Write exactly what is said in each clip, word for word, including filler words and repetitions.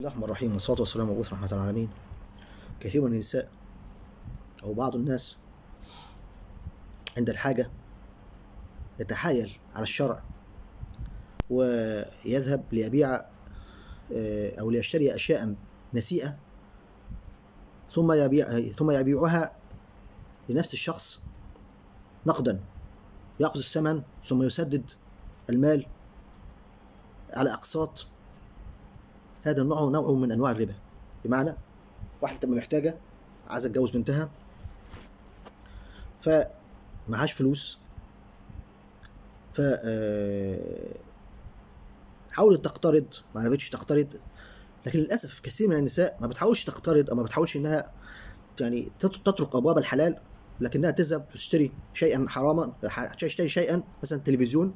الله الرحمن الرحيم، والصلاة والسلام على رحمة العالمين. كثير من النساء أو بعض الناس عند الحاجة يتحايل على الشرع ويذهب ليبيع أو ليشتري أشياء نسيئة ثم يبيع ثم يبيعها لنفس الشخص نقدا، يأخذ الثمن ثم يسدد المال على أقساط. هذا النوع نوع من أنواع الربا. بمعنى واحدة تبقى محتاجة، عايزة تتجوز بنتها، فمعهاش فلوس، ف حاولت تقترض، ما عرفتش تقترض. لكن للأسف كثير من النساء ما بتحاولش تقترض أو ما بتحاولش إنها يعني تترك أبواب الحلال، لكنها تذهب تشتري شيئا حراما، تشتري شيئا مثلا تلفزيون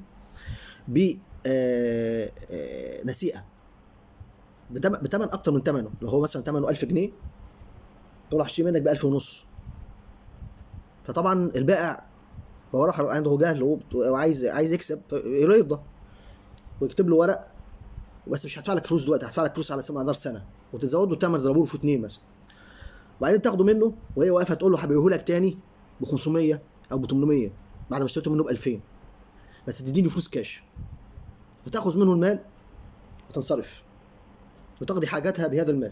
بنسيئة بتمن أكتر من ثمنه. لو هو مثلا ثمنه ألف جنيه، تقول هشتري منك بألف ونص. فطبعا البائع هو رخر عنده جهل وعايز عايز يكسب، يرضى ويكتب له ورق، بس مش هدفع لك فلوس دلوقتي، هدفع لك فلوس على مدار سنه، وتزود له الثمن تضربه له في اثنين مثلا، وبعدين تاخده منه وهي واقفه تقول له هبيعه لك تاني ب خمسمية او ب ثمنمية بعد ما اشتريته منه ب ألفين، بس تديني فلوس كاش، وتاخذ منه المال وتنصرف وتقضي حاجاتها بهذا المال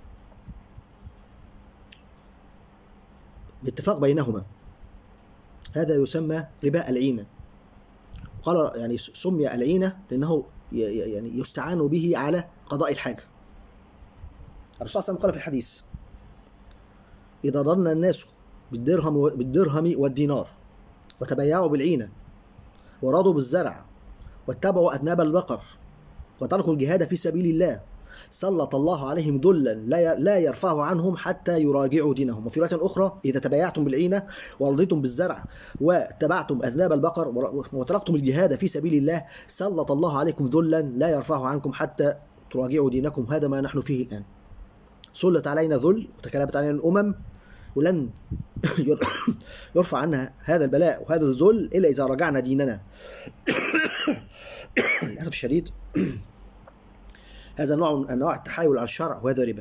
باتفاق بينهما. هذا يسمى ربا العينة. قال يعني سمي العينة لأنه يعني يستعان به على قضاء الحاجة. الرسول صلى الله عليه وسلم قال في الحديث: إذا ضن الناس بالدرهم بالدرهم والدينار وتبايعوا بالعينة ورضوا بالزرع واتبعوا أذناب البقر وتركوا الجهاد في سبيل الله سلط الله عليهم ذلا لا يرفعه عنهم حتى يراجعوا دينهم. وفي رواية أخرى: إذا تبايعتم بالعينة ورضيتم بالزرع واتبعتم أذناب البقر وتركتم الجهاد في سبيل الله سلط الله عليكم ذلا لا يرفعه عنكم حتى تراجعوا دينكم. هذا ما نحن فيه الآن. سلط علينا ذل وتكلمت علينا الأمم، ولن يرفع عنا هذا البلاء وهذا الذل إلا إذا رجعنا ديننا. للأسف الشديد هذا نوع من أنواع التحايل على الشرع، وهذا ربا.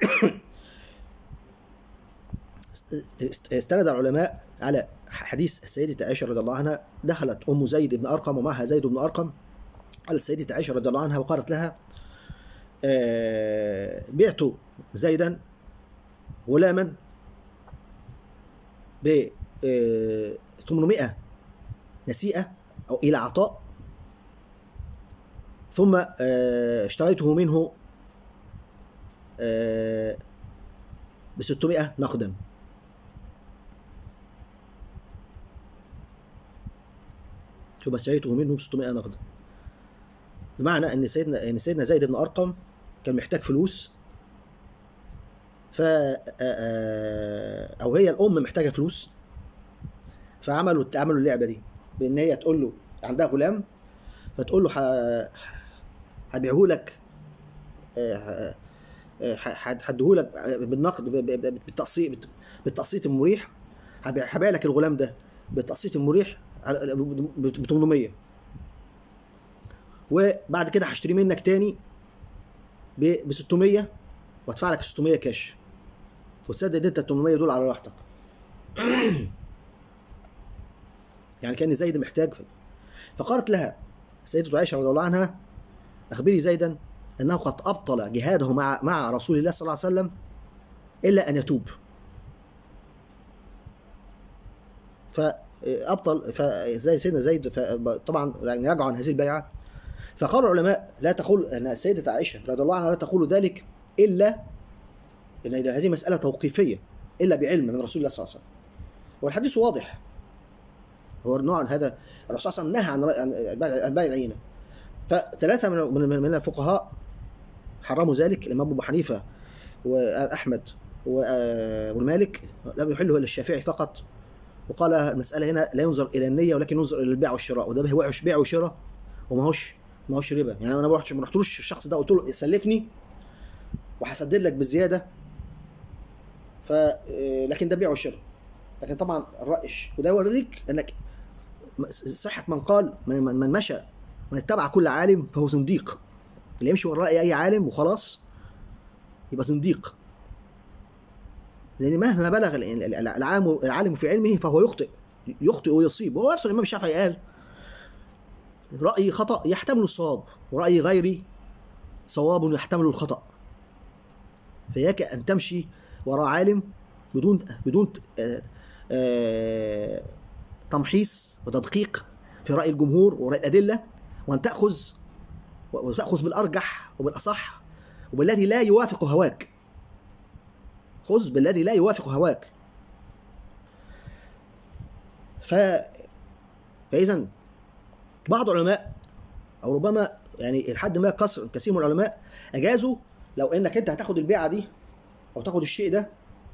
استند العلماء على حديث السيدة عائشة رضي الله عنها: دخلت أم زيد بن أرقم ومعها زيد بن أرقم على السيدة عائشة رضي الله عنها وقالت لها: بعت زيدا غلاما ب ثمنمائة نسيئة أو إلى عطاء، ثم اشتريته منه ب ستمائة نقدا. ثم اشتريته منه ب ستمائة نقدا. بمعنى ان سيدنا ان سيدنا زيد بن ارقم كان محتاج فلوس، ف او هي الام محتاجه فلوس، فعملوا عملوا اللعبه دي بان هي تقول له عندها غلام، فتقول له هبيعه لك، هديه لك بالنقد بالتقسيط بالتقسيط المريح، هبيع لك الغلام ده بالتقسيط المريح ب ثمنمية، وبعد كده هشتري منك تاني ب ستمية وادفع لك ستمية كاش، وتسدد انت ال ثمنمية دول على راحتك. يعني كان زيد محتاج. فقالت لها سيدة عائشة رضي الله عنها: أخبري زيدا أنه قد أبطل جهاده مع مع رسول الله صلى الله عليه وسلم إلا أن يتوب. فأبطل فزي سيدنا زيد، طبعا يعني رجعوا عن هذه البيعة. فقال العلماء: لا تقول أن السيدة عائشة رضي الله عنها لا تقول ذلك إلا أن هذه مسألة توقيفية، إلا بعلم من رسول الله صلى الله عليه وسلم. والحديث واضح. هو نوع هذا الرسول صلى الله عليه وسلم نهى عن بيع العينة. فثلاثة من من الفقهاء حرموا ذلك: الإمام أبو حنيفة وأحمد والمالك، لم يحله إلا الشافعي فقط. وقال المسألة هنا لا ينظر إلى النية ولكن ينظر إلى البيع والشراء، وده هو بيع وشراء وما هوش ما هوش ربا. يعني أنا ما رحتش ما رحتلوش الشخص ده قلت له سلفني وهسدد لك بالزيادة، ف لكن ده بيع وشراء. لكن طبعا الرأيش، وده يوريك انك صحة من قال من, من مشى من اتبع كل عالم فهو زنديق. اللي يمشي وراء اي عالم وخلاص يبقى زنديق. لأن مهما بلغ العالم العالم في علمه فهو يخطئ يخطئ ويصيب. وهو نفسه الإمام الشافعي قال رأيي خطأ يحتمل الصواب، ورأي غيري صواب يحتمل الخطأ. فإياك أن تمشي وراء عالم بدون بدون تمحيص وتدقيق في رأي الجمهور ورأي الأدلة، وأن تأخذ وتأخذ بالأرجح وبالأصح وبالذي لا يوافق هواك. خذ بالذي لا يوافق هواك. ف... فإذا بعض العلماء أو ربما يعني لحد ما كثير كثير من العلماء أجازوا لو إنك أنت هتاخد البيعة دي أو تاخد الشيء ده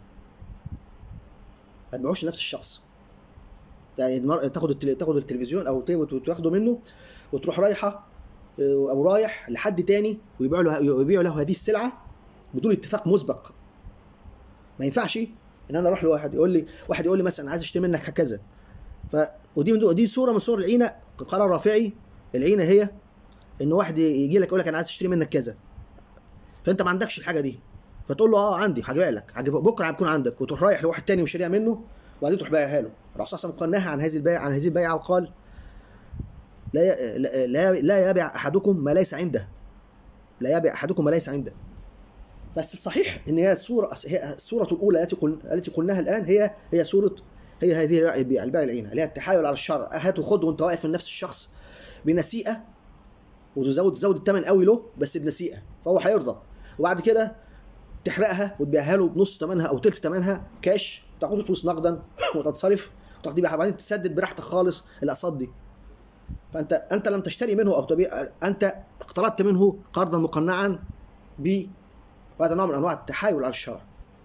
ما تبيعوش لنفس الشخص. يعني تاخد التل... تاخد التلفزيون أو تاخده منه وتروح رايحة أو رايح لحد تاني ويبيعوا له ويبيعوا له هذه السلعة بدون اتفاق مسبق. ما ينفعش ان انا اروح لواحد يقول لي واحد يقول لي مثلا عايز اشتري منك كذا، ف ودي من دي صوره من صور العينه. قال الرافعي العينه هي ان واحد يجي لك يقول لك انا عايز اشتري منك كذا، فانت ما عندكش الحاجه دي، فتقول له اه عندي هجيبها لك بكره هتكون عندك، وتروح رايح لواحد تاني وشاريها منه وبعدين تروح بايعها له. الرسول صلى الله عليه وسلم نهى عن هذه البيعه عن هذه البيعه وقال لا لا لا يبيع احدكم ما ليس عنده، لا يبيع احدكم ما ليس عنده. بس الصحيح ان هي الصوره هي الصوره الاولى التي قل التي قلناها الان هي هي صوره هي هذه البيع البيع العينه اللي هي التحايل على الشرع. هات وخد وانت واقف من نفس الشخص بنسيئه وتزود تزود الثمن قوي له بس بنسيئه، فهو هيرضى. وبعد كده تحرقها وتبيعها له بنص ثمنها او ثلث ثمنها كاش، تاخد الفلوس نقدا وتتصرف وتاخدي بيها بعدين تسدد براحتك خالص الاقساط دي. فانت انت لم تشتري منه او تبيع، انت اقترضت منه قرضا مقنعا ب وهذا نوع من انواع التحايل على الشرع.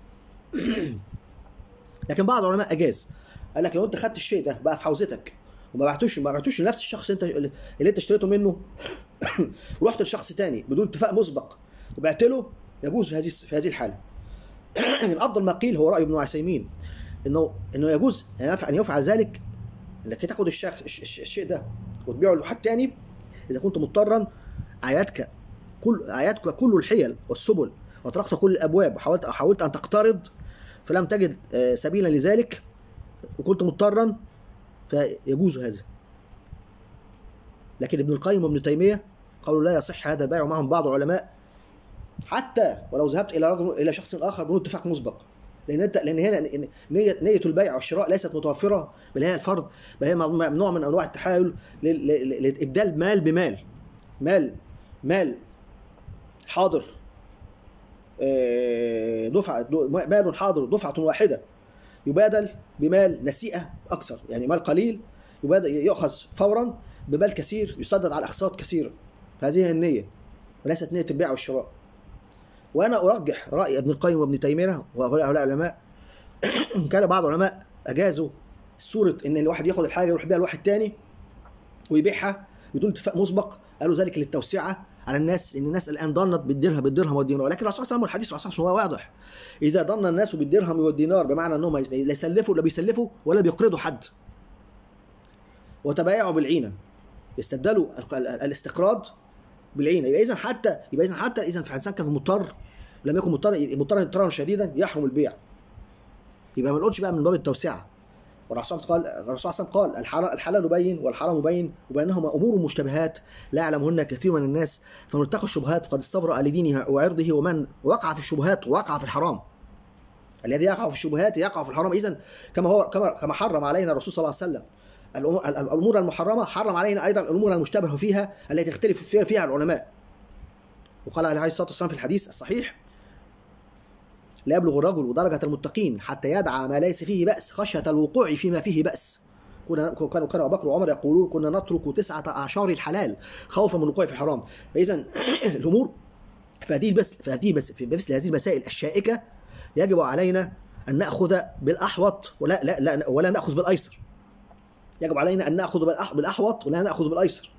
لكن بعض العلماء اجاز، قال لك لو انت خدت الشيء ده بقى في حوزتك وما بعتوش ما بعتوش لنفس الشخص انت اللي انت اشتريته منه ورحت لشخص تاني بدون اتفاق مسبق وبعت له، يجوز في هذه في هذه الحاله. الافضل ما قيل هو راي ابن عثيمين انه انه يجوز ان يفعل ذلك، انك تاخد الشخص الشيء ده وتبيعه لحد تاني اذا كنت مضطرا. عياتك كل عياتك كل الحيل والسبل وطرقت كل الابواب وحاولت حاولت ان تقترض فلم تجد سبيلا لذلك وكنت مضطرا فيجوز هذا. لكن ابن القيم وابن تيميه قالوا لا يصح هذا البيع، ومعهم بعض العلماء حتى ولو ذهبت الى رجل الى شخص اخر بدون اتفاق مسبق، لان انت لان هنا نيه نيه البيع والشراء ليست متوفره بل هي الفرض، بل هي نوع من انواع التحايل لابدال مال بمال، مال مال حاضر دفعه مال حاضر دفعه واحده يبادل بمال نسيئه اكثر، يعني مال قليل يبادل يؤخذ فورا بمال كثير يسدد على اقساط كثيره. فهذه هي النيه وليست نيه البيع والشراء. وانا ارجح راي ابن القيم وابن تيميه وهؤلاء العلماء. كان بعض العلماء اجازوا صوره ان الواحد ياخذ الحاجه يروح بيها لواحد تاني ويبيعها بدون اتفاق مسبق، قالوا ذلك للتوسعه على الناس، لان الناس الان ضنت بالدرهم بالدرهم والدينار. لكن الرسول صلى الله عليه وسلم الحديث الرسول هو واضح، اذا ضن الناس بالدرهم والدينار بمعنى انهم لا يسلفوا ولا بيسلفوا ولا بيقرضوا حد وتبايعوا بالعينه، يستبدلوا الاستقراض بالعينه. يبقى اذا حتى يبقى اذا حتى اذا في الانسان كان مضطر لم يكن مضطر مضطر اضطرارا شديدا يحرم البيع. يبقى ما نقولش بقى من باب التوسعه. والرسول قال الرسول صلى الله عليه وسلم قال الحلال بين والحرام بين وبينهما امور مشتبهات لا يعلمهن كثير من الناس، فمن اتقى الشبهات فقد استبرأ لدينه وعرضه، ومن وقع في الشبهات وقع في الحرام. الذي يقع في الشبهات يقع في الحرام. اذا كما هو كما كما حرم علينا الرسول صلى الله عليه وسلم الامور المحرمه، حرم علينا ايضا الامور المشتبهه فيها التي تختلف فيها, فيها العلماء. وقال عليه الصلاه والسلام في الحديث الصحيح: لا يبلغ الرجل درجة المتقين حتى يدعى ما ليس فيه بأس خشية الوقوع فيما فيه بأس. كنا كانوا كانوا أبو بكر وعمر يقولون كنا نترك تسعة أعشار الحلال خوفا من الوقوع في الحرام. فإذا الأمور فهذه بس فهذه بس في مثل هذه المسائل الشائكة يجب علينا أن نأخذ بالأحوط ولا لا لا ولا نأخذ بالأيسر. يجب علينا أن نأخذ بالأحوط ولا نأخذ بالأيسر.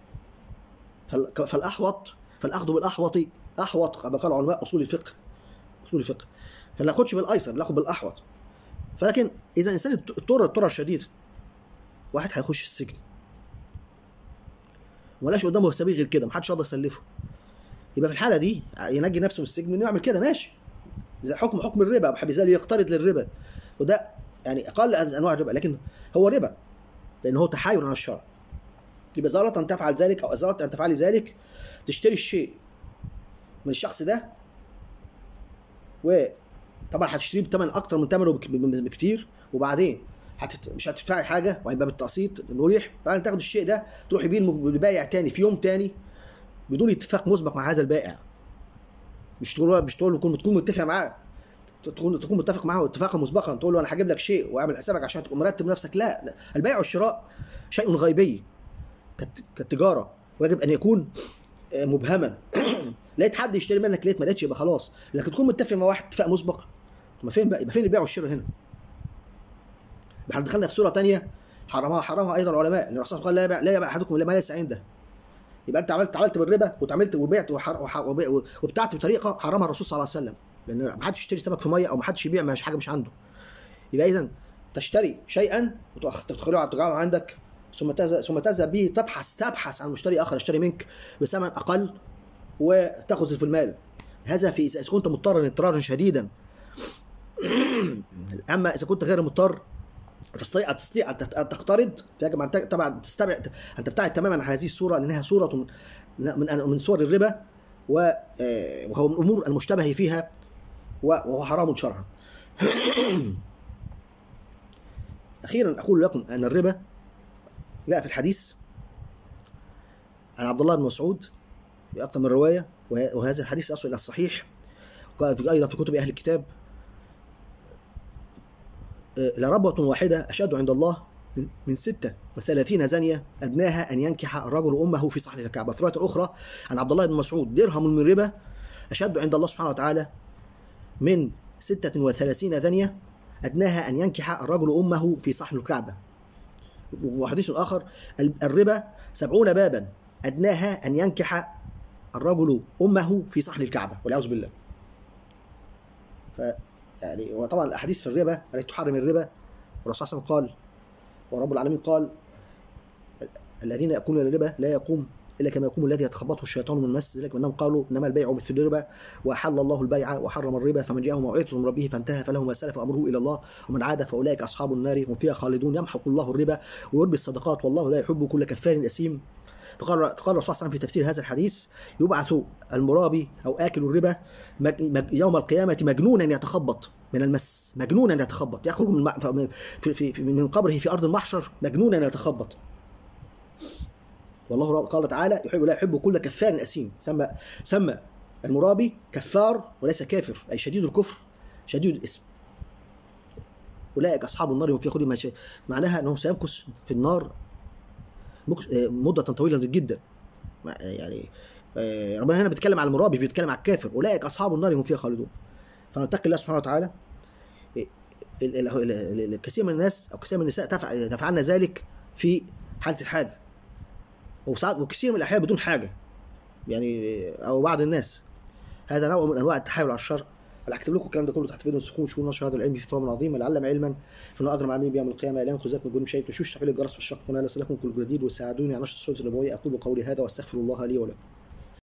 فالأحوط فالأخذ بالأحوط أحوط كما قال علماء أصول الفقه أصول الفقه فلا ناخدش بالايسر، ناخد بالاحوط. فلكن اذا الانسان اضطر اضطرار شديد، واحد هيخش السجن ولاش قدامه سبيل غير كده، محدش يقدر يسلفه، يبقى في الحاله دي ينجي نفسه من السجن انه يعمل كده، ماشي. زي حكم حكم الربا، بحيث يقترض للربا، وده يعني اقل انواع الربا، لكن هو ربا لان هو تحايل على الشرع. يبقى إذا أردت أن تفعل ذلك أو إذا أردت أن تفعلي ذلك، تشتري الشيء من الشخص ده، وطبعا هتشتريه بثمن أكتر من ثمنه بكتير، وبعدين هتت... مش هتدفعي حاجة وهيبقى بالتقسيط مريح، فأنت تاخد الشيء ده تروحي بيه لبائع تاني في يوم تاني بدون اتفاق مسبق مع هذا البائع. مش تقول مش تقول تكون تكون متفق معاه، تكون تكون متفق معاه اتفاقا مسبقا، تقول له أنا هجيب لك شيء واعمل حسابك عشان تبقى مرتب نفسك. لا, لا. البيع والشراء شيء غيبي كالتجارة، ويجب أن يكون مبهما. لقيت حد يشتري منك، لقيت ما لقيتش، يبقى خلاص. لكن تكون متفق مع واحد اتفاق مسبق، ما فين بقى؟ يبقى فين البيع والشراء هنا؟ احنا دخلنا في سورة تانية حرمها حرمها أيضا العلماء، ان الرسول قال لا يبيع لا يبيع أحدكم إلا ما ليس عنده. يبقى أنت عملت عملت بالربا واتعاملت وبعت وبتعت بطريقة حرمها الرسول صلى الله عليه وسلم، لأن ما حدش يشتري سمك في مية، أو ما حدش يبيع مش حاجة مش عنده. يبقى إذا تشتري شيئا وتدخله على التجارة عندك، ثم تذهب ثم تذهب به تبحث تبحث عن مشتري اخر يشتري منك بثمن اقل وتاخذ في المال. هذا في اذا كنت مضطرا اضطرارا شديدا. اما اذا كنت غير مضطر تستطيع تستطيع ان تقترض، فيجب ان طبعا تستبعد ان تبتعد تماما عن هذه الصوره، لانها صوره من من صور الربا، وهو من الامور المشتبه فيها، وهو حرام شرعا. اخيرا اقول لكم ان الربا جاء في الحديث عن عبد الله بن مسعود بأكثر من رواية، وهذا الحديث أصل إلى الصحيح، وقال أيضا في كتب أهل الكتاب: لربوة واحدة أشد عند الله من ستة وثلاثين زانية أدناها أن ينكح الرجل أمه في صحن الكعبة. في رواية أخرى عن عبد الله بن مسعود: درهم من ربا أشد عند الله سبحانه وتعالى من ستة وثلاثين زانية أدناها أن ينكح الرجل أمه في صحن الكعبة. وحديث آخر: الربا سبعون بابا أدناها أن ينكح الرجل أمه في صحن الكعبة، والعياذ بالله. ف يعني وطبعا الأحاديث في الربا التي تحرم الربا، والرسول صلى الله عليه وسلم قال، ورب العالمين قال: الذين يأكلون الربا لا يقوم إلا كما يقوم الذي يتخبطه الشيطان من المس، ذلك أنهم قالوا إنما البيع مثل الربا وأحل الله البيع وحرم الربا، فمن جاءه موعظة من ربه فانتهى فله ما سلف أمره إلى الله ومن عاد فأولئك أصحاب النار هم فيها خالدون، يمحق الله الربا ويربي الصدقات والله لا يحب كل كفار أثيم. فقال قال الرسول صلى الله عليه وسلم في تفسير هذا الحديث: يبعث المرابي أو آكل الربا يوم القيامة مجنونا يتخبط من المس، مجنونا يتخبط، يخرج من في في من قبره في أرض المحشر مجنونا يتخبط. والله قال تعالى: يحب لا يحب كل كفار أثيم. سمى سمى المرابي كفار وليس كافر، أي شديد الكفر شديد الإثم. أولئك أصحاب النار هم فيها خالدون، معناها أنه سيمكث في النار مدة طويلة جدا. يعني ربنا هنا بيتكلم على المرابي، بيتكلم على الكافر. أولئك أصحاب النار هم فيها خالدون. فنتقي الله سبحانه وتعالى. الكثير من الناس أو كثير من النساء تفعلن ذلك في حالة الحاجة، وساعات وكثير من الأحيان بدون حاجة، يعني أو بعض الناس. هذا نوع من أنواع التحايل على الشرع. أنا هكتب لكم الكلام ده كله تحت فيديو سخون شؤون نشر هذا العلم في طعام عظيم، لعلم علما فإنه أجر عملي بيوم القيامة. لا ينقذ ذات من جون شيء، تشوش تفعيل الجرس في الشق، ونال لكم كل جديد وساعدوني على نشر الصوت النبوي. أقول قولي هذا وأستغفر الله لي ولكم.